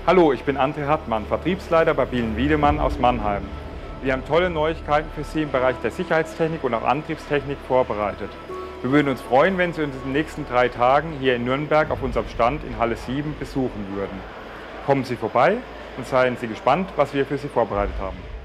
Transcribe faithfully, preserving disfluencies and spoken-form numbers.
Hallo, ich bin André Hartmann, Vertriebsleiter bei Bielen Wiedemann aus Mannheim. Wir haben tolle Neuigkeiten für Sie im Bereich der Sicherheitstechnik und auch Antriebstechnik vorbereitet. Wir würden uns freuen, wenn Sie uns in den nächsten drei Tagen hier in Nürnberg auf unserem Stand in Halle sieben besuchen würden. Kommen Sie vorbei und seien Sie gespannt, was wir für Sie vorbereitet haben.